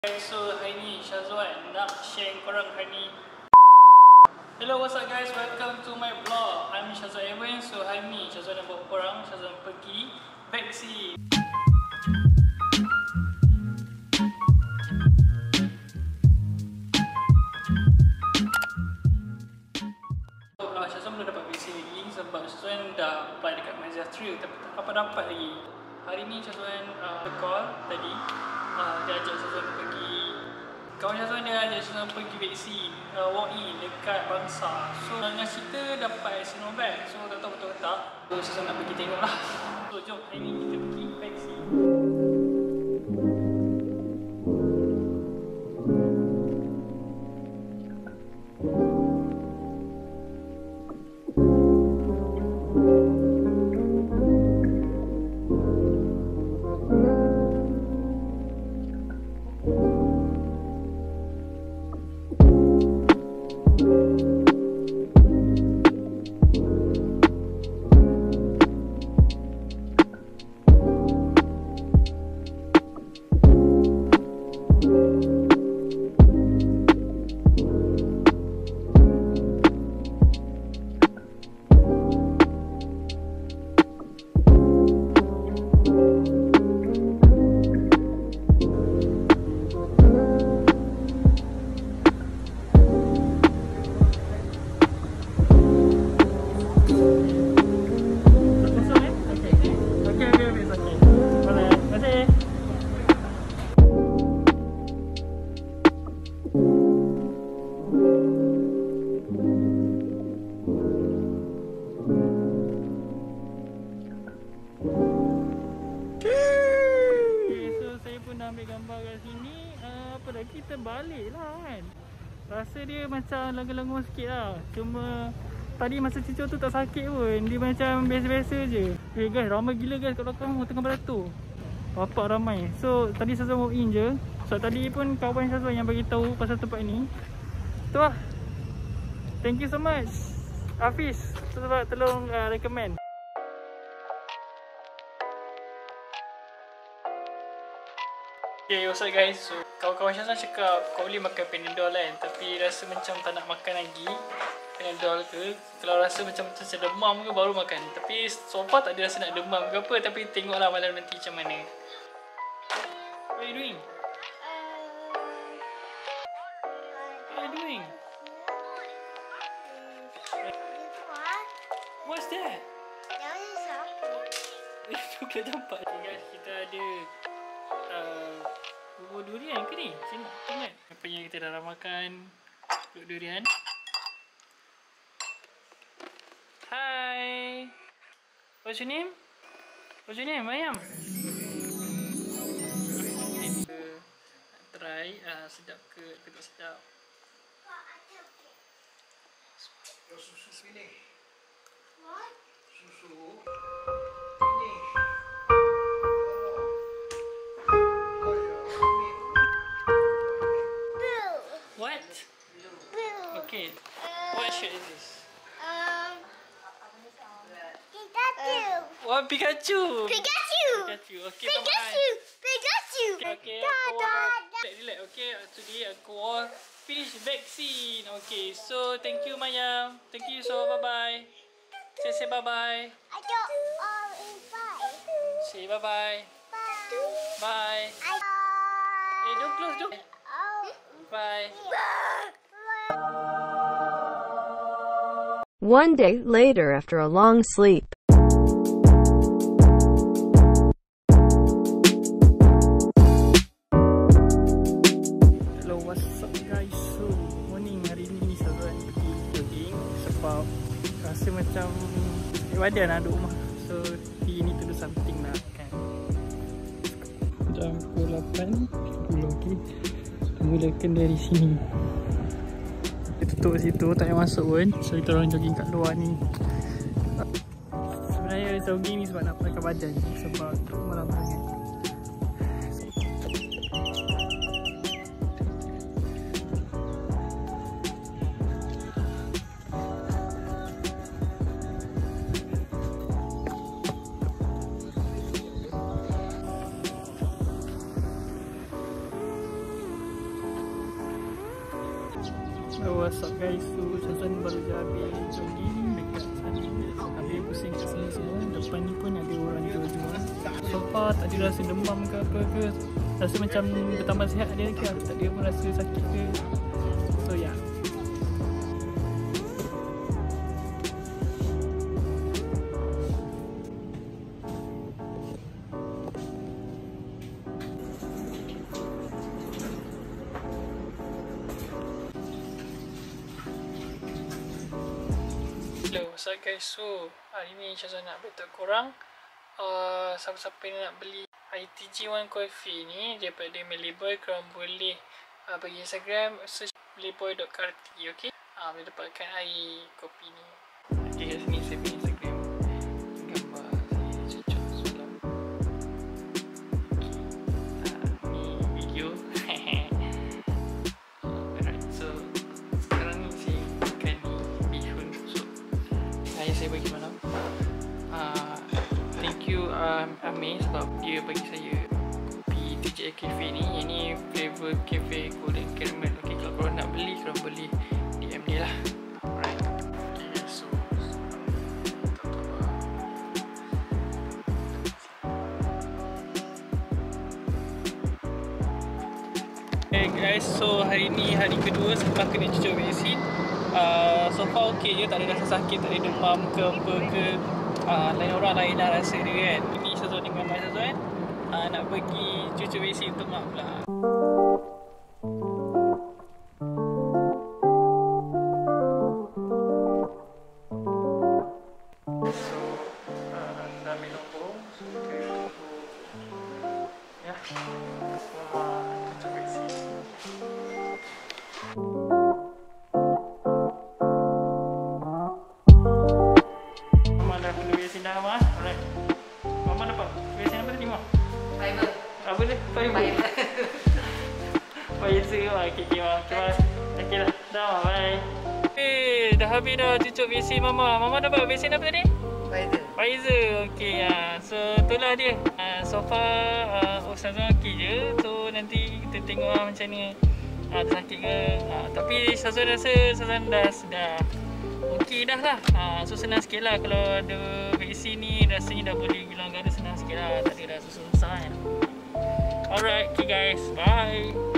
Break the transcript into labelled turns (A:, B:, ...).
A: So hari ni Syazwan nak share korang hari ni. Hello, what's up guys, welcome to my vlog. I'm Syazwan Evan. So hari ni Syazwan nak bawa korang, Syazwan pergi vaksin. Syazwan belum dapat vaksin lagi sebab Syazwan dah apply dekat Malaysia tapi tak dapat lagi. Hari ni Syazwan call tadi. Dia ajak Syazwan pergi, kawan Syazwan dia ajak Syazwan pergi vaksin walk in dekat Bangsa. So dengan cerita dapat Sinovac, so tak tahu betul ke tak. So Syazwan nak pergi tengok lah. So jom hari ni kita pergi vaksin. Ambil gambar kat sini, apa dah, kita balik lah kan. Rasa dia macam lengur-lengur sikit lah. Cuma tadi masa cucuk tu tak sakit pun, dia macam biasa-biasa je. Guys, ramai gila guys kat belakang tengah beratur. Bapak ramai. So tadi Syazwan walk in je. So tadi pun kawan Syazwan yang bagi tahu pasal tempat ni. Tu lah. Thank you so much Hafiz sebab tolong recommend. Okay, what's up guys? So kawan-kawan Syazwan cakap kau boleh makan Panadol kan, tapi rasa macam tak nak makan lagi Panadol ke. Kalau rasa macam demam ke baru makan. Tapi so far tak ada rasa nak demam ke apa. Tapi tengoklah malam nanti macam mana. What are you doing? What are you doing? What's that? Itu kena campak. Okay guys, kita ada bubur durian ke ni? Sini, tengok. Apa yang kita dah makan bubur durian. Hi. What's your name? What's your name, Ayam? Nak try sedap ke tak sedap.
B: Susu sini.
C: What?
B: Susu.
A: What? Okay. What shirt is this?
C: Pikachu.
A: What Pikachu?
C: Pikachu.
A: Pikachu. Okay,
C: Pikachu. Pikachu.
A: Okay, relax. Okay, today aku finish vaksin. Okay, so thank you Maya. Thank you, so bye-bye. Say bye-bye.
C: I don't invite.
A: Say bye-bye.
C: Bye.
A: Bye. Hey, don't close, don't. Bye.
D: One day later, after a long sleep.
A: Hello, what's up guys? So, morning hari ni Syazwan pergi jogging sebab rasa macam badan nak duduk rumah. So, we need to do something lah kan. Jam pukul 8, okay. Mulakan dari sini. Kita tutup situ, tak payah masuk pun. So kita orang jogging kat luar ni. Sebenarnya jogging ni sebab nak pakai badan, sebab malam sangat. What's up guys, so Syazwan baru je habis jogging dekat sana. Habis pusing kat sana semua. Depan ni pun ada orang jual-jual. So far tak ada rasa demam ke apa ke. Rasa macam bertambah sihat dia lagi lah. Tak ada pun rasa sakit ke. So yeah. Hello, what's up guys? So, hari ni Syazwan nak beritahu korang siapa-siapa yang nak beli ITG One Coffee ni daripada Mellyboy, korang boleh pergi Instagram, search mellyboy.karti, ok? Boleh dapatkan air kopi ni. Ok, kat sini saya punya Instagram. Gambar saya Cucuk semalam. Ok, ni video. Alright, so sekarang ni saya makan ni bihun kusuk. Yang saya bagi malam. Thank you Amir sebab dia bagi saya kopi TJ Cafe ni. Yang ni flavor cafe golden caramel. Okay, kalau korang nak beli, korang boleh DM dia lah. Alright. Okay, so hey guys, so hari ni hari kedua setelah kena cucuk vaksin. So far okay je, tak ada rasa sakit, tak ada demam ke apa ke. Lain orang lain lah rasa dia kan. Ini Syazwan dengan Mak Syazwan nak pergi cucuk vaksin untuk mak pula. So dah ambil nombor. So kita tunggu ya, Mama cucuk vaksin. Vaksin dah Mama. Alright. Mama dapat vaksin apa tadi Mama?
E: Fiber.
A: Apa dia? Fiber. Pfizer. Okay, Mama. Okay lah. Dah Mama, bye. Dah habis dah cucuk vaksin Mama. Mama dapat vaksin apa tadi? Pfizer. Okay, so itulah dia. So far Syazwan okey je. So nanti kita tengok macam ni. Ada sakit ke? Tapi Syazwan rasa Syazwan dah okey dah lah. So senang sikit lah kalau ada vaksin ni. Rasanya dah boleh bilang ada senang sikit lah. Tak ada rasa susah kan. Alright, okay guys, bye.